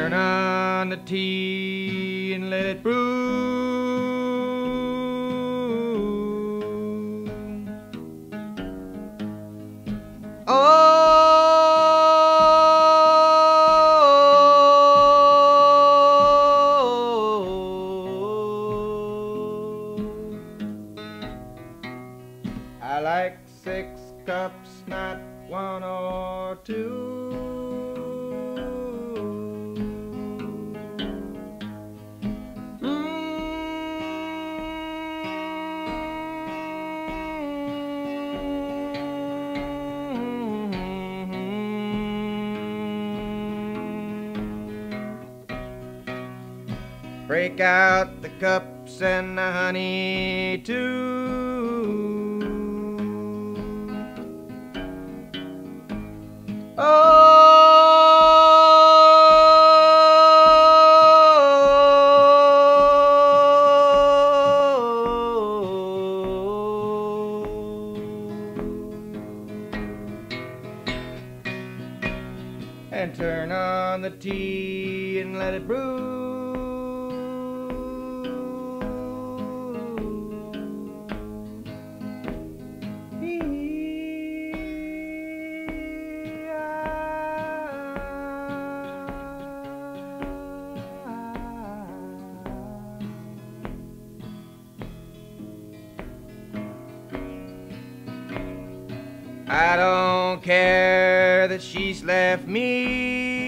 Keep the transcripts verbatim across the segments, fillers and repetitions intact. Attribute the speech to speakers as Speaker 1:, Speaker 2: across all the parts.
Speaker 1: turn on the tea and let it brew. I like six cups, not one or two. Break out the cups and the honey too. And turn on the tea and let it brew. I don't care that she's left me.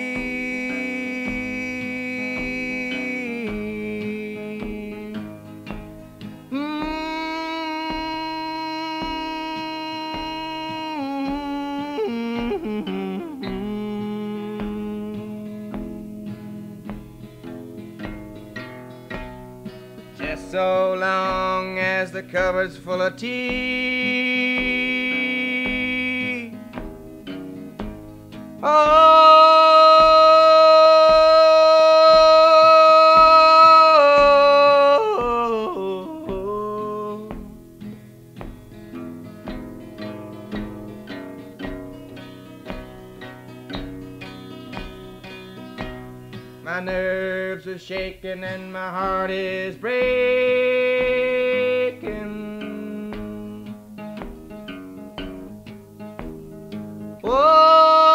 Speaker 1: Just so long as the cupboard's full of tea. Oh, my nerves are shaking and my heart is breaking. Whoa.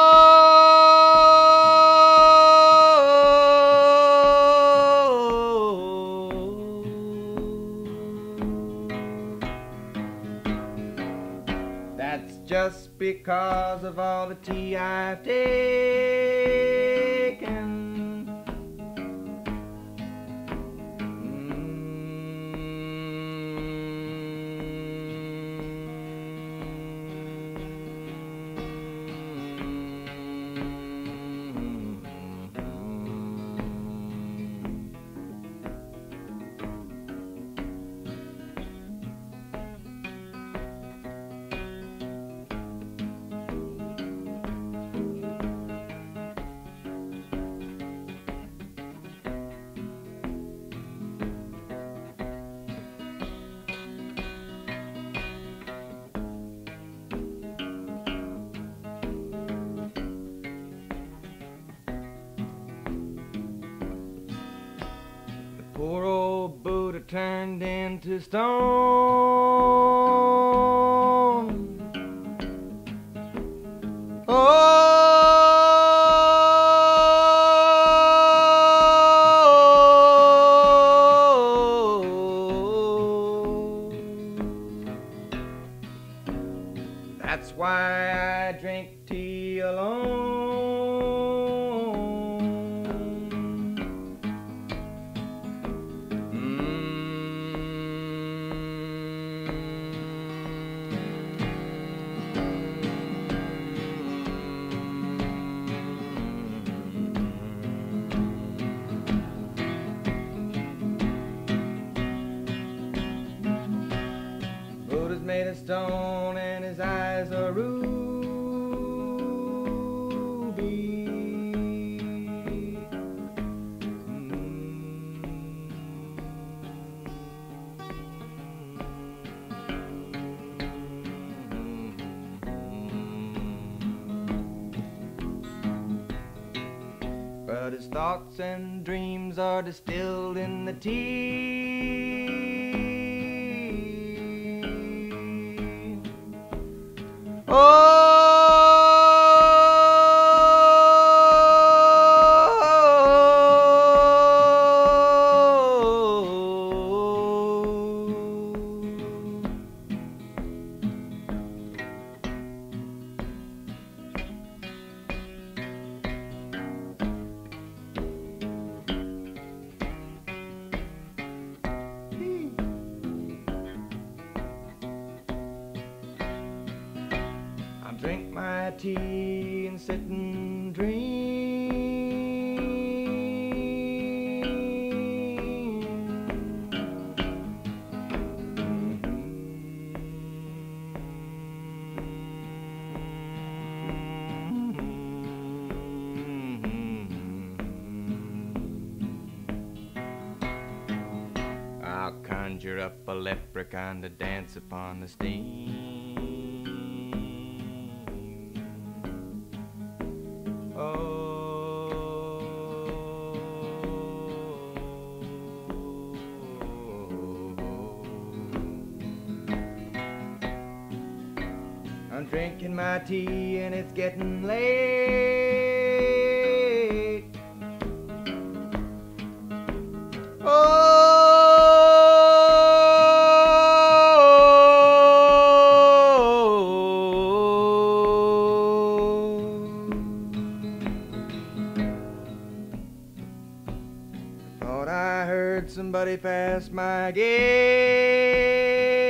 Speaker 1: That's just because of all the tea I've taken. Poor old Buddha turned into stone. Oh, that's why I drink tea alone. Buddha's made of stone and his eyes are ruby. but his thoughts and dreams are distilled in the tea. Oh, drink my tea and sit and dream. I'll conjure up a leprechaun to dance upon the steam. I'm drinking my tea and it's getting late. Oh, thought I heard somebody pass my gate.